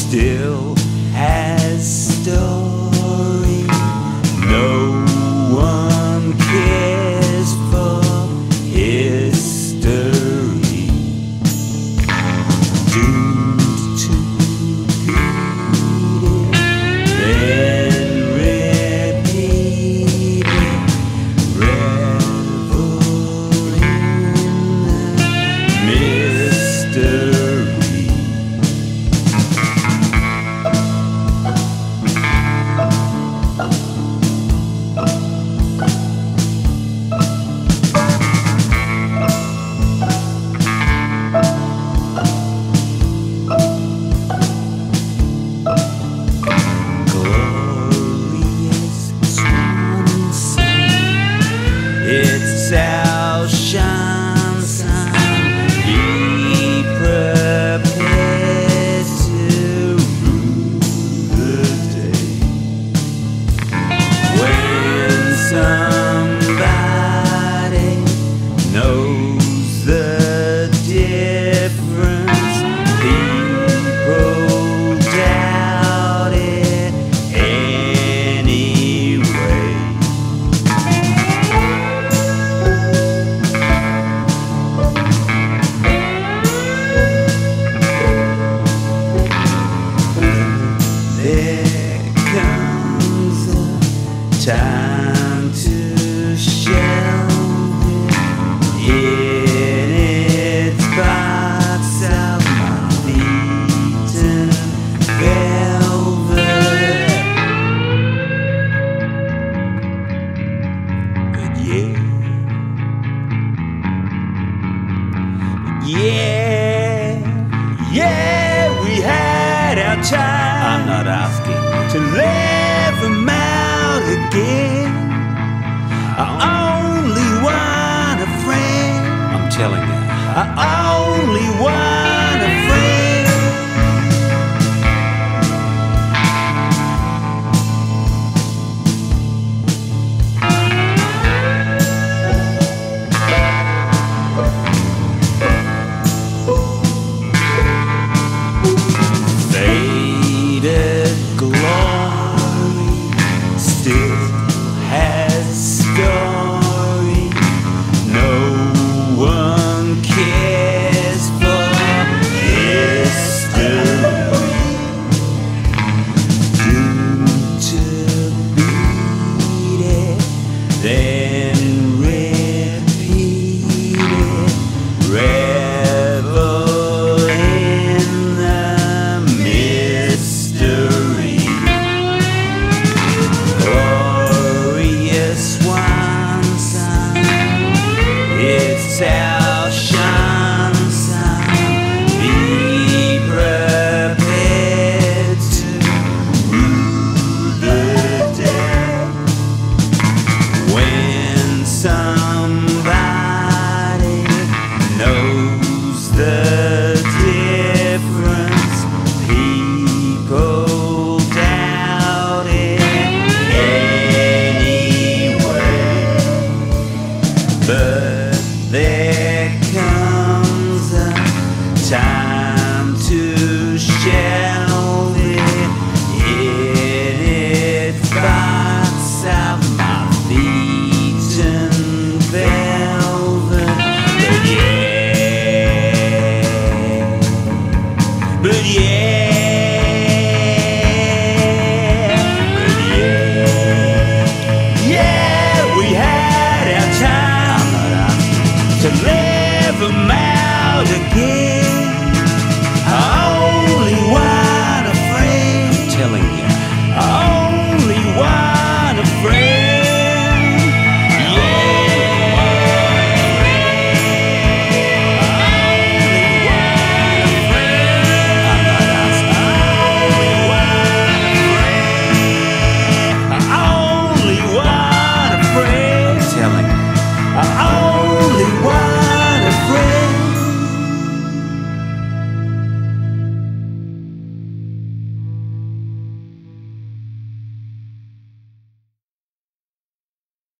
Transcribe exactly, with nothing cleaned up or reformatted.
still has story. No one cares for history. Doomed to repeat it, then repeat it. Revel in the mystery. It's our shine sign. Be prepared to rue the day when somebody knows the difference. People doubt it anyway. There comes a time to shelve it in its box of moth-eaten velvet. But yeah, yeah, yeah, we had our time. I'm not asking to live them out again. I only want a friend. I'm telling you, I only want a friend. Faded glory still has story. No one cares for history. Doomed to beat it, then repeat it. Revel in the mystery. Glorious one song. It's our shine sign. Be prepared to rue the day when somebody knows the difference. People doubt it anyway. But there comes a time to shelve it in its box of moth-eaten velvet. But yeah, but yeah.